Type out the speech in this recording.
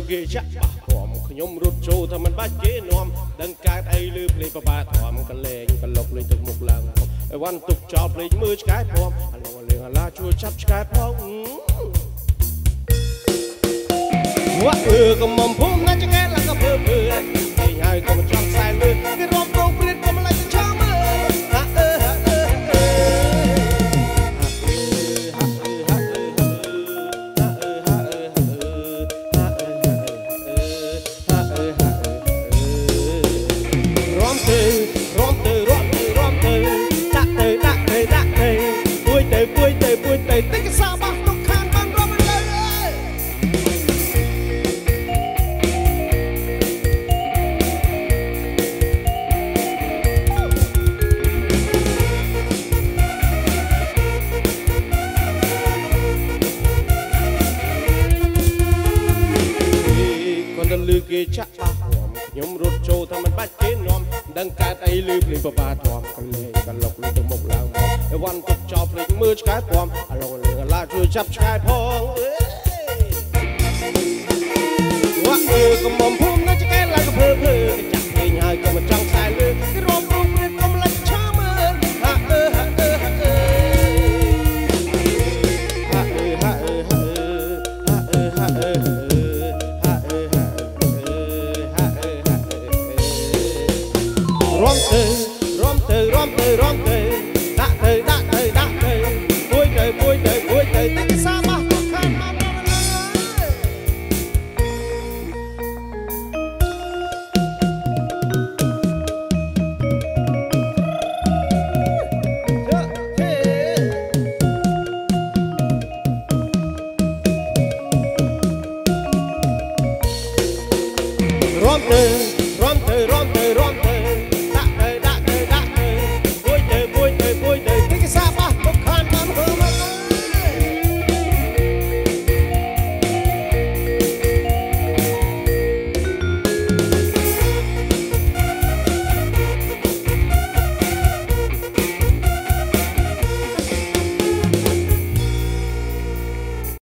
គេចាក់បាក់ព្រមខ្ញុំរត់ចូលថាមិនបាច់គេនាំដឹងកើតអីលឺភ្លេងបបាធំកលែងកលុកលេងទឹកមុខឡើងអីវ៉ាន់ទុកចោលភ្លេងមើលឆ្កែព្រមអាឡងលៀងអាឡាជួយចាប់ឆ្កែផងវ៉ាកំមុំភូមិណាឆ្កែឡើងក៏ភើភើគេហើយក៏មិនចង់ខ្សែលឺគេរំពងព្រៀតក៏មិនឡៃឆោមើតែកសាបាស់ទុកខាងបានរំលើគាត់ទៅលឺគេចាក់បាស់ខ្ញុំរត់ចូលថាមិនបាច់គេនាំដឹងកើតអីលឺភ្លេងបបាធំកលែងកលុកលេងទៅមុខឡើងមកអីវ៉ាន់ទុកចោលភ្លេងមើលឆ្កែព្រមអាឡងលៀងអាឡាជួយចាប់ឆ្កែផងវ៉ាកំមុំភូមិណាឆ្កែឡើងក៏ភើភើចាក់ពេញហើយក៏មិនចង់